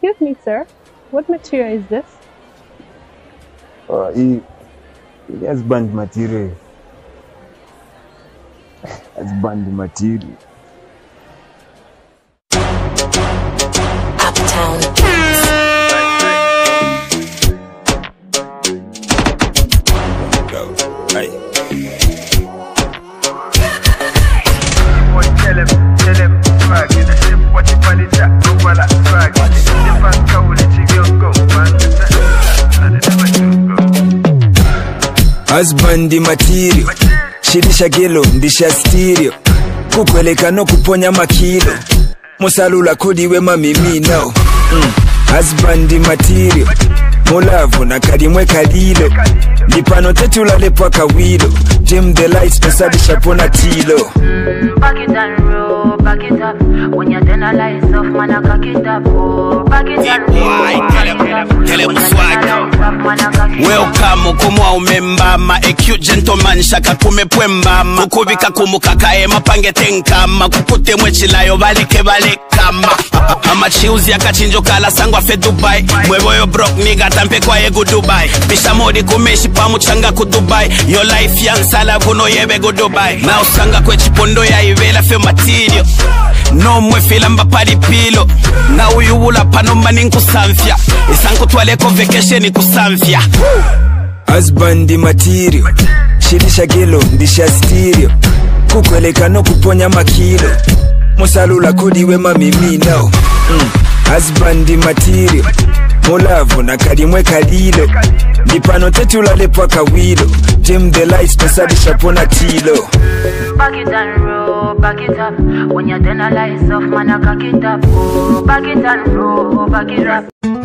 Excuse me, sir. What material is this? It has band material. It's band material. Uptown. Hey. Dbwoy Telem swag in the ship. What you find is that go while I swag. If I go, let you go, man. And never do go. Husband material. Shirisha gelo ndisha stereo. Kukweleka no kuponya makilo. Musalula kodi we mamimino. Husband material. Mulavu na karimwe kalilo. Lipano tetula lepwa kawilo. Dim the lights pesadisha pona tilo. Back it and roll, back it up. When you're done a lights off, man, I cock it up. Oh, back it and roll, Telem swag. Welcome kumwa umembama. A cute gentleman shaka kumepwembama. Kukubika kumukaka ema pange tenkama. Kukute mwechilayo balike balekama. Ama chiuzi akachinjo kala sangwa fe Dubai. Mwevoyo broke nigga tampe kwa egu Dubai. Bisha modi kumeshi pamuchanga ku Dubai. Your life yang sala kuno yebe go Dubai. Na usanga kwe chipondo ya ivela fe material. No mwe filamba pari pilo. Na uyuula panomba ninkusamfya. Isanku tuwaleko vacation kusamfya. Husband material. Shirisha gelo ndisha stereo. Kukweleka no kuponya makilo. Musalula kodi we mamimino. Husband material. Mulavu na karimwe kalilo. Lipano tetula lepwa kawilo. Dim the lights pesadisha pona tilo. back it and roll, back it up. When you're done a lights off, man, I cock it up. Oh, back it and roll, back it up.